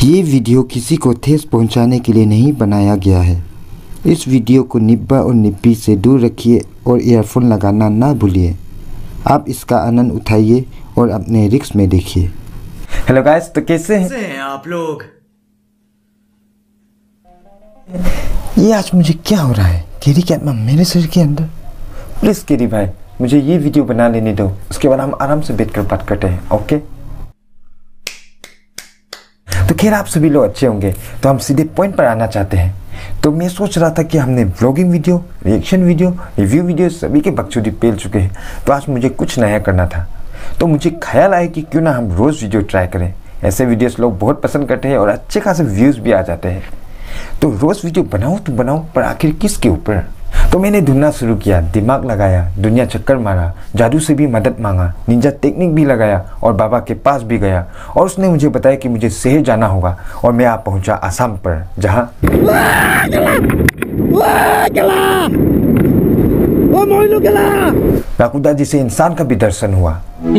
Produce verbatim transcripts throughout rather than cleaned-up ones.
ये वीडियो किसी को ठेस पहुंचाने के लिए नहीं बनाया गया है। इस वीडियो को निब्बा और निब्बी से दूर रखिए और ईयरफोन लगाना ना भूलिए। आप इसका आनंद उठाइए और अपने रिस्क में देखिए। हेलो गाइस, तो कैसे हैं? कैसे हैं आप लोग? ये आज मुझे क्या हो रहा है? केरी की आत्मा मेरे शरीर के अंदर। प्लीज केरी भाई, मुझे ये वीडियो बना लेने दो, उसके बाद हम आराम से बैठकर बात करते हैं। ओके? तो खैर, आप सभी लोग अच्छे होंगे, तो हम सीधे पॉइंट पर आना चाहते हैं। तो मैं सोच रहा था कि हमने vlogging video, reaction video, review video सभी के बकचोदी पेल चुके हैं, तो आज मुझे कुछ नया करना था। तो मुझे ख्याल आया कि क्यों ना हम रोज़ वीडियो ट्राई करें। ऐसे वीडियोस लोग बहुत पसंद करते हैं और अच्छे खासे व्यूज़ भी आ जाते हैं। तो रोज़ वीडियो बनाओ तो बनाओ, पर आखिर किसके ऊपर? तो मैंने ढूंढना शुरू किया, दिमाग लगाया, दुनिया चक्कर मारा, जादू से भी मदद मांगा, निंजा टेक्निक भी लगाया और बाबा के पास भी गया। और उसने मुझे बताया कि मुझे शहर जाना होगा और मैं आ पहुंचा आसाम पर, जहां राकुदा जी से इंसान का भी दर्शन हुआ।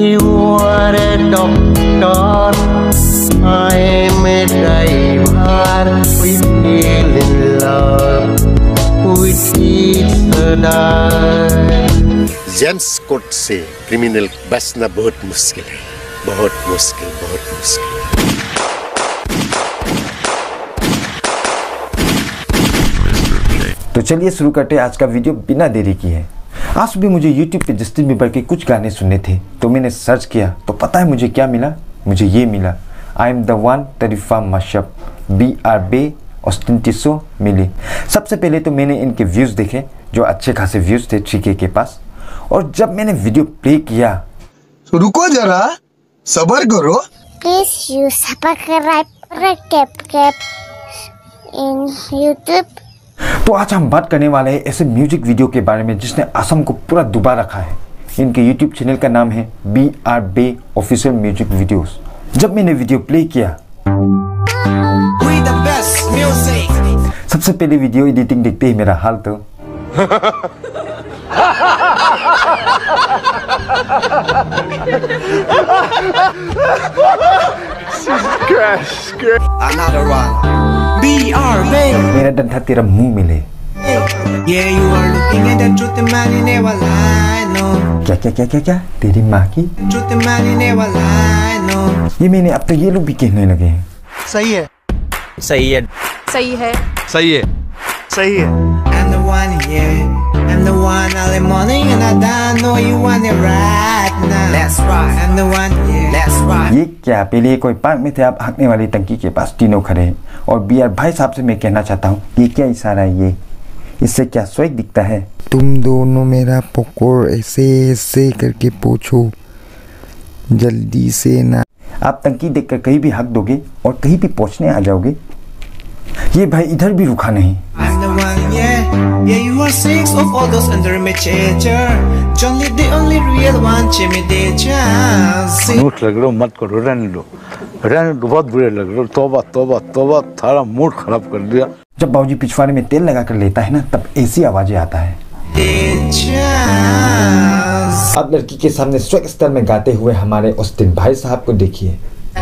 जेम्स कोर्ट से क्रिमिनल बचना बहुत मुश्किल है, बहुत मुश्किल, बहुत मुश्किल। तो चलिए शुरू करते हैं आज का वीडियो बिना देरी किए। आज भी मुझे YouTube पे जस्टिन बीबर के कुछ गाने सुनने थे, तो मैंने सर्च किया, तो पता है मुझे क्या मिला? मुझे ये मिला, आई एम द वन तरीफा मशअप बी आर बे ऑस्टेंटिसो मिली। सबसे पहले तो मैंने इनके व्यूज़ देखे, जो अच्छे खासे व्यूज़ थे थ्री के के पास। और जब मैंने वीडियो प्ले किया, तो रुको जरा, सब्र करो। Please use subscribe cap cap in YouTube। तो आज हम बात करने वाले हैं ऐसे म्यूजिक वीडियो के बारे में जिसने असम को पूरा डुबा रखा है। इनके यूट्यूब चैनल का नाम है बी आर बे ऑफिशियल म्यूजिक वीडियोस। जब मैंने वीडियो प्ले किया, सबसे पहले वीडियो एडिटिंग देखते ही मेरा हाल तो Another one. B R B. मेरा डंठा तेरा मुंह मिले। Yeah, you are looking at the truth, the man you never lie, no. क्या क्या क्या क्या क्या तेरी माँ की Truth, the man you never lie, no. ये मैंने अब तो ये लोग भी कहने लगे हैं। सही है, सही है, सही है, सही है, सही है। I'm the one, yeah. I'm the one early morning and I don't know you want it right now. That's right. I'm the one, yeah. That's right. ये क्या? पहले कोई पार्क में थे, आप हंसने वाली टंकी के पास तीनों खड़े हैं। और बी आर भाई साहब से मैं कहना चाहता हूँ, ये क्या इशारा है? ये इससे क्या स्वैग दिखता है? तुम दोनों मेरा पकोड़ ऐसे ऐसे करके पूछो, जल्दी से ना। आप टंकी देखकर कहीं भी हक दोगे और कहीं भी पहुँचने आ जाओगे। ये भाई इधर भी रुका नहीं। I'm the one, yeah. Yeah, you are six of all those under me changer. Johnny the only real one, Jimmy the chance. Mood लग रहा हो, मत करो, रहने दो, रहने दो, बहुत बुरे लग रहे हो। तौबा तौबा तौबा, थारा मूड खराब कर दिया। जब बाबूजी पिछवाड़े में तेल लगा कर लेता है ना, तब ऐसी आवाजें आता है। अब लड़की के सामने स्वैग स्टाइल में गाते हुए हमारे ऑस्टिन भाई साहब को देखिए।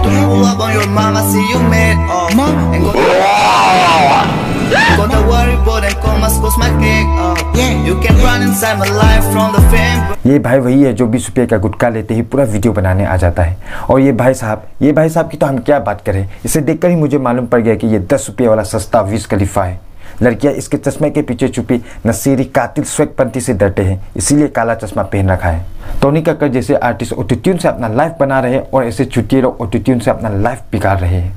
ये भाई वही है जो बीस रुपये का गुटखा लेते ही पूरा वीडियो बनाने आ जाता है। और ये भाई साहब ये भाई साहब की तो हम क्या बात करें, इसे देखकर ही मुझे मालूम पड़ गया कि ये दस रुपये वाला सस्ता विज खलीफा है। लड़कियां इसके चश्मे के पीछे छुपी नसीरी कातिल स्वैगपंथी से डरते हैं, इसीलिए काला चश्मा पहन रखा है। टोनी कक्कर जैसे आर्टिस्ट ऑटोट्यून से अपना लाइफ बना रहे हैं और ऐसे छुट्टी लोग ऑटोट्यून से अपना लाइफ बिगाड़ रहे हैं।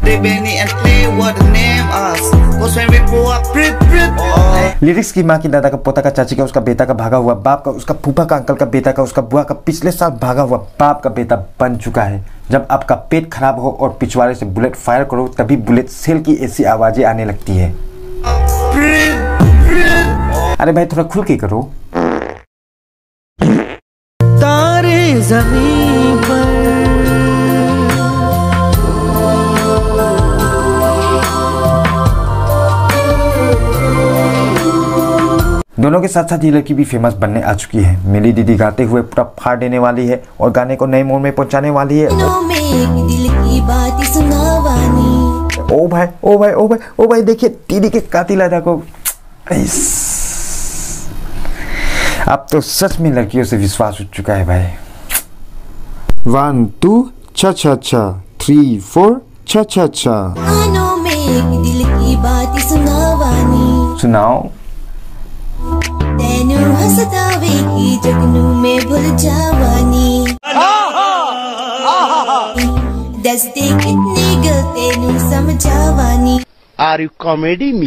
लिरिक्स की माँ की, दादा का, पोता का, चाची का, उसका बेटा का भागा हुआ बाप का, उसका फूफा का, अंकल का बेटा का, उसका बुआ का, पिछले साल भागा हुआ बाप का बेटा बन चुका है। जब आपका पेट खराब हो और पिछवाड़े से बुलेट फायर करो, तभी बुलेट सेल की ऐसी आवाजें आने लगती है। अरे भाई थोड़ा खुल के करो। तारे ज़मीन पर दोनों के साथ साथ ये लड़की भी फेमस बनने आ चुकी है। मिली दीदी गाते हुए पूरा फाड़ देने वाली है और गाने को नए मोड़ में पहुंचाने वाली है। दिल की बात सुनावानी। ओ भाई ओ भाई ओ भाई ओ भाई देखिए टीडी के कातिल अदा को। अब तो सच में लड़कियों से विश्वास उठ चुका है भाई। वन टू छ छ छ थ्री फोर छ छ छ। कानों में एक दिल की बात सुनावानी, सुनाओ। तेनू हसतावे की जगनू में भूल जावानी। दस्ते कितने गल तेनू समझावानी। Are you comedy me?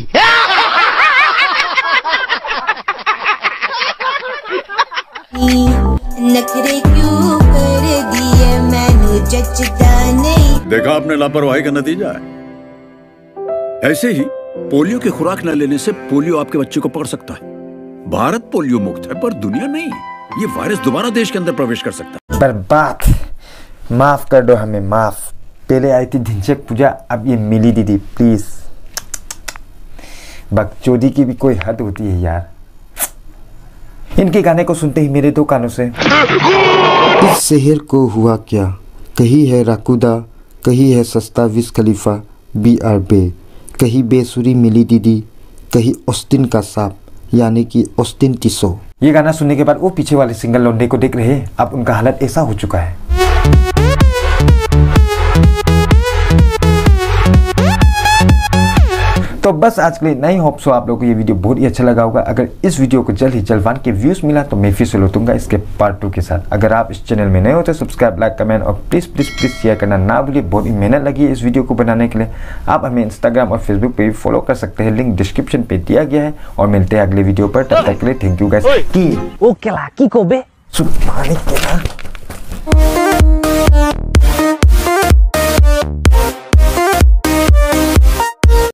नखरे क्यों कर दिए मैनू जचता नहीं। देखा आपने लापरवाही का नतीजा है। ऐसे ही पोलियो की खुराक न लेने से पोलियो आपके बच्चे को पकड़ सकता है। भारत पोलियो मुक्त है पर दुनिया नहीं। ये वायरस दोबारा देश के अंदर प्रवेश कर सकता है। बर्बाद, माफ कर दो हमें, माफ। पहले आई थी ढिंचक पूजा, अब ये मिली दीदी, प्लीज। बकचोदी की भी कोई हद होती है यार। इनके गाने को सुनते ही मेरे दो कानों से इस शहर को हुआ क्या, कहीं है राकुदा, कहीं है सस्ता विस खलीफा बी आर बे, कहीं बेसुरी मिली दीदी, कहीं ऑस्टिन का सांप यानी कि ऑस्टिन टिसो। ये गाना सुनने के बाद वो पीछे वाले सिंगल लौंडे को देख रहे हैं, अब उनका हालत ऐसा हो चुका है। तो बस आज के लिए नहीं, होप सो आप लोगों को ये वीडियो बहुत ही अच्छा लगा होगा। अगर इस वीडियो को जल्द ही जल्द वन के व्यूज मिला तो मैं फिर से लौटूंगा इसके पार्ट टू के साथ। अगर आप इस चैनल में नए हो तो सब्सक्राइब, लाइक, कमेंट और प्लीज प्लीज प्लीज शेयर करना ना भूलिए। बहुत ही मेहनत लगी है इस वीडियो को बनाने के लिए। आप हमें इंस्टाग्राम और फेसबुक पे भी फॉलो कर सकते हैं, लिंक डिस्क्रिप्शन पे दिया गया है। और मिलते हैं अगले वीडियो पर, तब तक के लिए थैंक यू गाइस। की ओ केला की कोबे सुबह के ना